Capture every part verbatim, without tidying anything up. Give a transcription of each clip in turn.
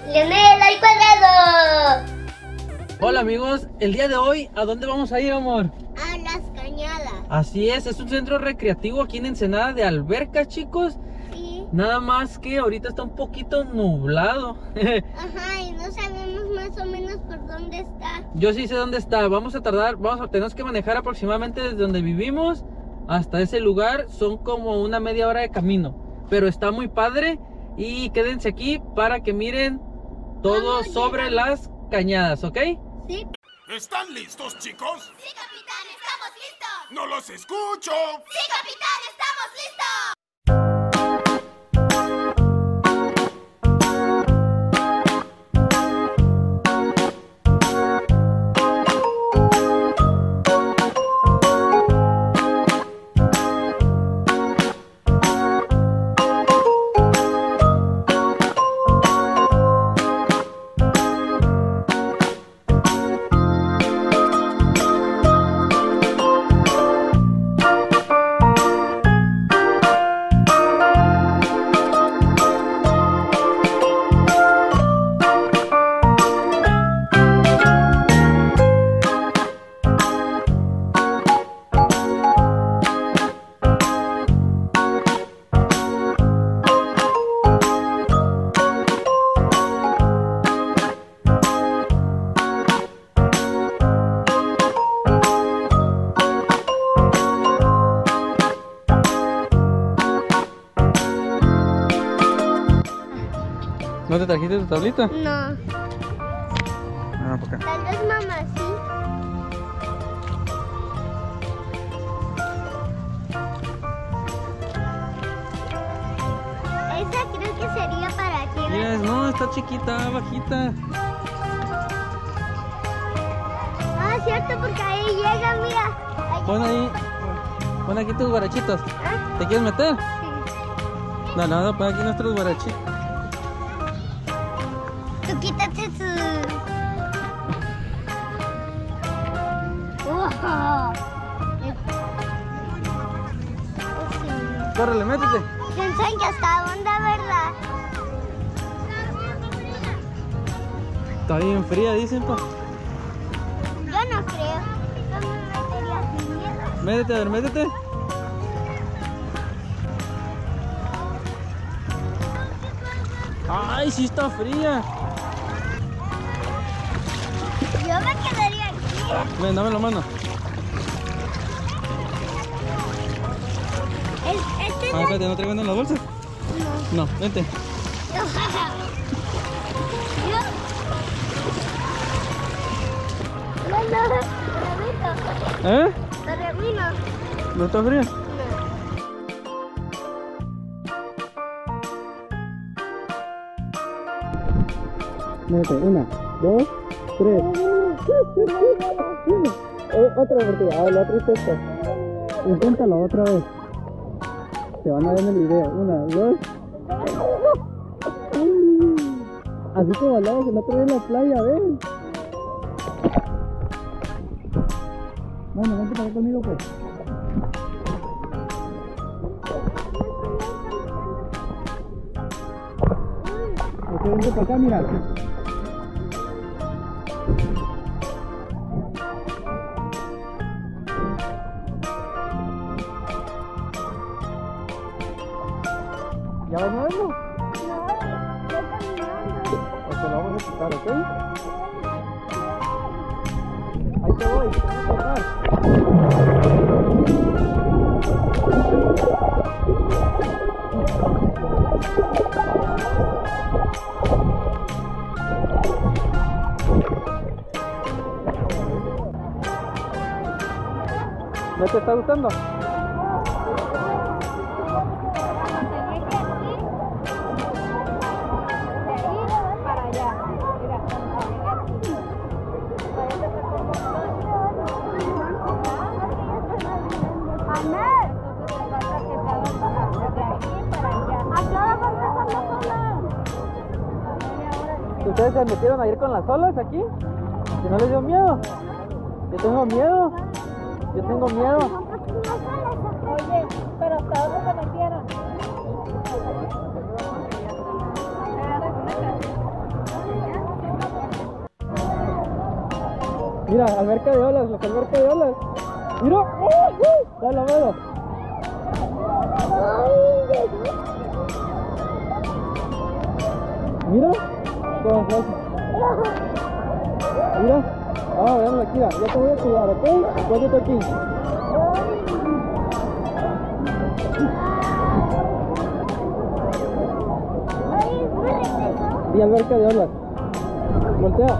Leonel al cuadrado. Hola amigos, el día de hoy, ¿a dónde vamos a ir, amor? A las Cañadas. Así es, es un centro recreativo aquí en Ensenada de albercas, chicos. Sí. Nada más que ahorita está un poquito nublado. Ajá, y no sabemos más o menos por dónde está. Yo sí sé dónde está. Vamos a tardar, vamos a tenemos que manejar aproximadamente desde donde vivimos hasta ese lugar. Son como una media hora de camino, pero está muy padre. Y quédense aquí para que miren todo Vamos, sobre llegamos. las cañadas, ¿ok? Sí. ¿Están listos, chicos? ¡Sí, capitán! ¡Estamos listos! ¡No los escucho! ¡Sí, capitán! ¡Estamos listos! ¿No te trajiste tu tablita? No. Ah, por acá. Tal vez mamá sí. Esa creo que sería para ti. Mira, no, está chiquita, bajita. Ah, cierto, porque ahí llega, mira. Ahí Pon llega. ahí, pon aquí tus guarachitos. ¿Ah? ¿Te quieres meter? Sí. No, no, no, pon aquí nuestros guarachitos. Tú quítate su... Wow. Córrele, métete. Piensan que hasta dónde, ¿verdad? Está bien fría, dicen, pa. Yo no creo. Yo me metería sin miedo. Métete, a ver, métete. Ay, sí está fría. Yo me quedaría aquí. Ven, dame la mano. Es- Este Ah, no... espérate, ¿no traigo nada en la bolsa? No. No, vente. No, no, no, ¿Eh? no, ¿No está fría? Métete, una, dos, tres. O- Otra oportunidad, ah, la otra es esta. Inténtalo otra vez. Te van a ver en el video. Una, dos. Así como hablamos el otro día en la playa, ven. Bueno, vente para acá conmigo, pues. Ok, vente para acá, mira. ¿Ya vas nadando? Ok, lo vamos a quitar, ¿ok? Ahí te voy, te voy a tocar. ¿No te está gustando? ¿Ustedes se metieron a ir con las olas aquí? ¿Que no les dio miedo? Yo tengo miedo. Yo tengo miedo. Oye, pero ¿hasta dónde se metieron? Mira, alberca de olas, la alberca de olas. Mira, ¡uh! Dale la mano. Mira, ¿cómo se hace? Mira, ah, veamos aquí, ya te voy a cuidar, ¿ok? Acuérdate aquí. Y alberca de olas. Voltea.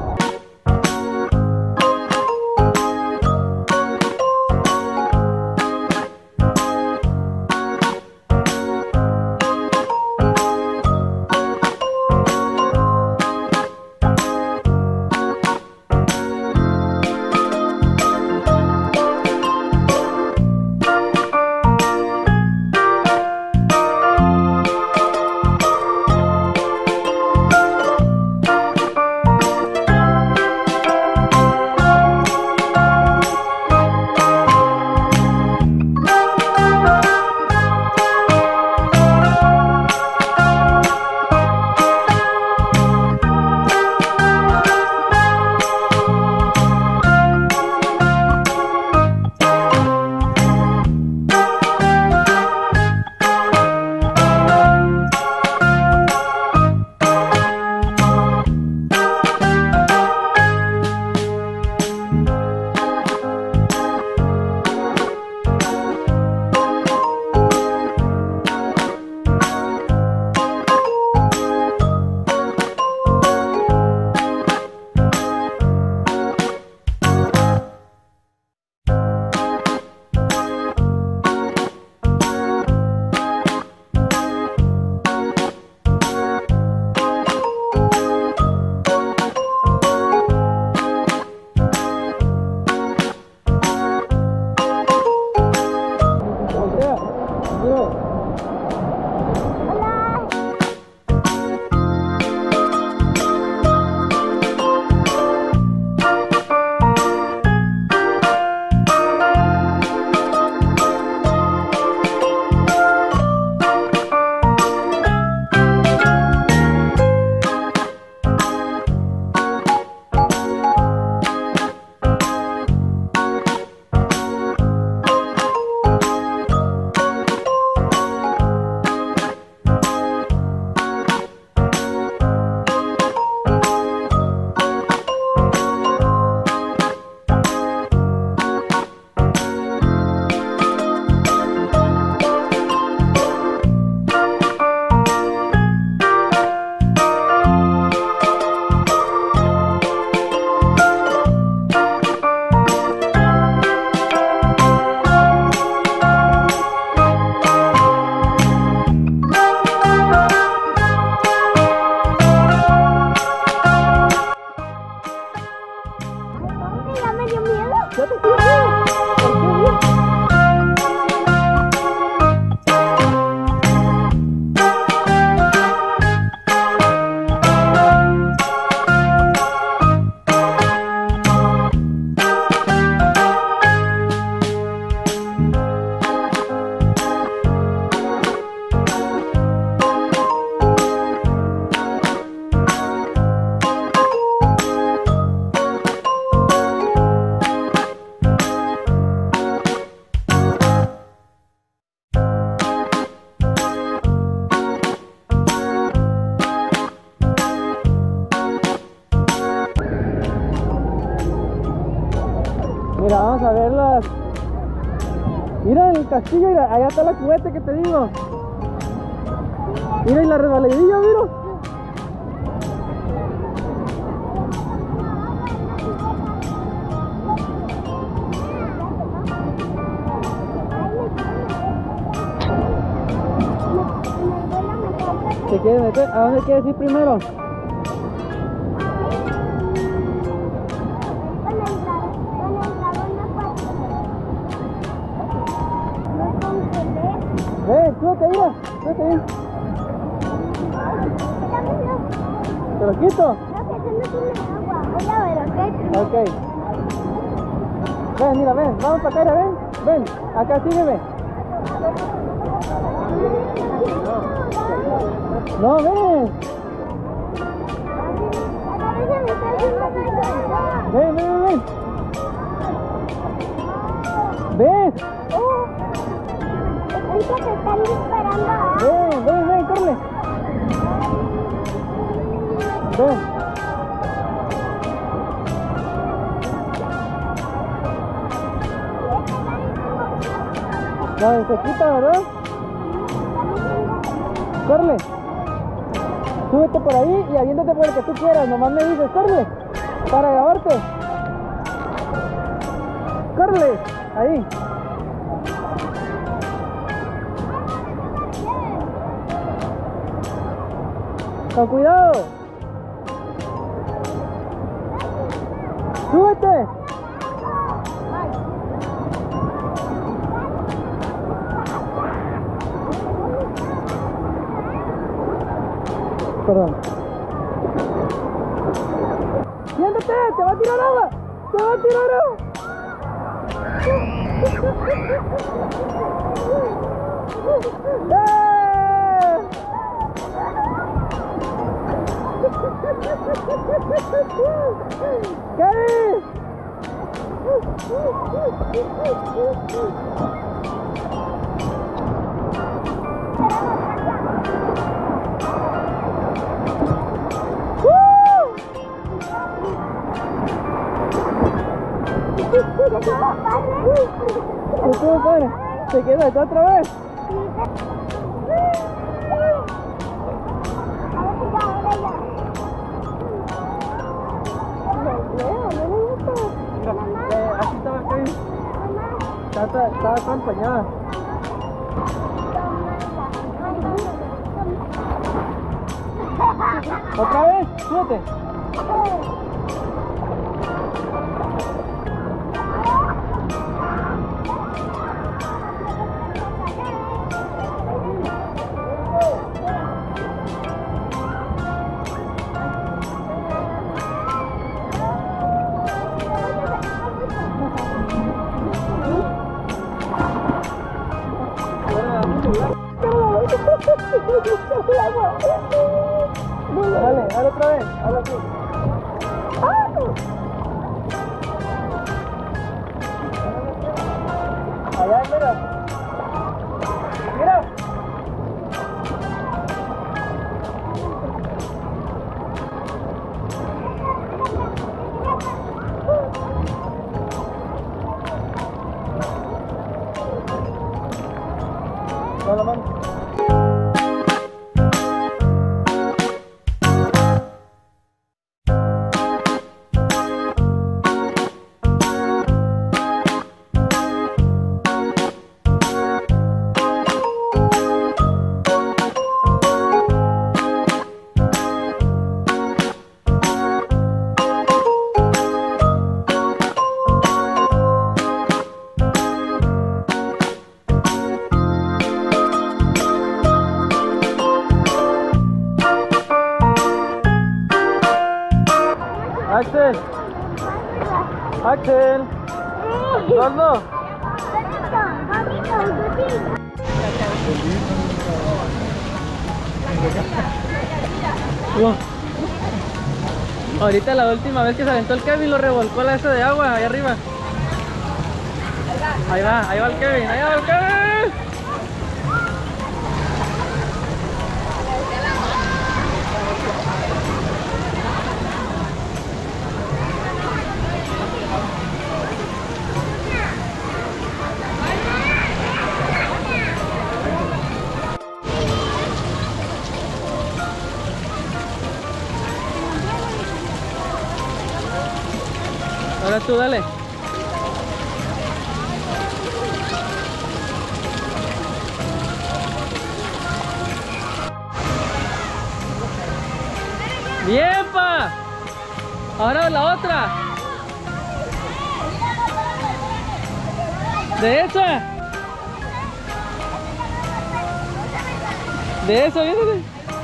Mira, vamos a verlas. Mira el castillo, mira, allá está la cubeta que te digo. Mira, y la resbaladilla, mira. ¿Te quieres meter? ¿A dónde quieres ir primero? ¡Eh! ¡Súbete, mira! ¡Súbete bien! ¿Te lo quito? Ok. Ven, mira, ven. Vamos para acá, ven. Ven. Acá, sígueme. No, ven. Ven, ven, ven. ¿Ves? Oh, es que te están disparando. ¿Ah? Ven, ven, ven, corre. Ven. La cerquita, ¿verdad? Corre. Súbete por ahí y aviéntate por el que tú quieras. Nomás me dices, corre. Para grabarte. Corre. Ahí. Con cuidado. Súbete. Perdón. Siéntate, te va a tirar agua. Te va a tirar agua. ¡Eh! ¡Kevin! Estuvo padre. ¿Te quedas otra vez? Eh, así estaba Kevin. Estaba, estaba toda empañada. ¿Otra vez? Súbete. Dale, dale otra vez, dale así. Allá, mira. Mira. Da la mano. Axel, Axel, Gordo. Wow. Ahorita la última vez que se aventó el Kevin lo revolcó la esa de agua ahí arriba. Ahí va, ahí va el Kevin, ahí va el Kevin. Ahora tú dale. Bien, pa. Ahora la otra. De esa. De eso, aviéntate.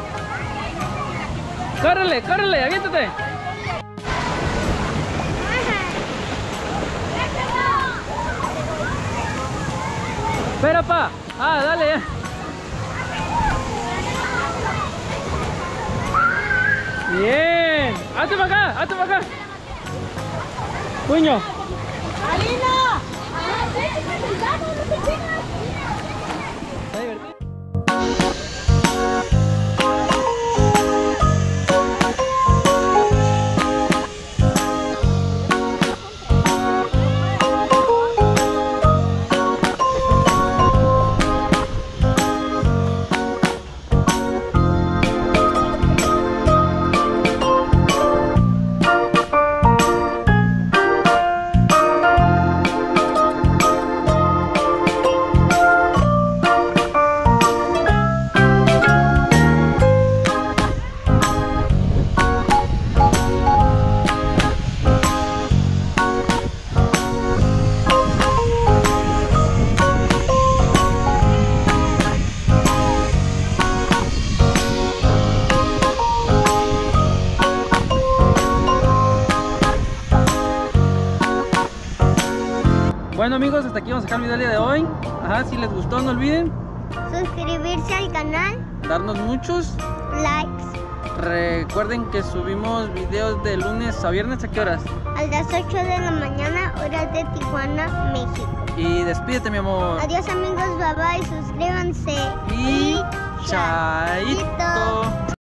Córrele, córrele, aviéntate. Espera, pa. Ah, dale ya. Bien. Hazte para acá, hazte para acá. Puño. ¡Alina! Está divertido. Bueno amigos, hasta aquí vamos a dejar el video del día de hoy. Ajá, si les gustó no olviden Suscribirse al canal, darnos muchos likes. Recuerden que subimos videos de lunes a viernes. ¿A qué horas? A las ocho de la mañana, horas de Tijuana, México. Y despídete mi amor. Adiós amigos, bye bye, suscríbanse. Y chaito.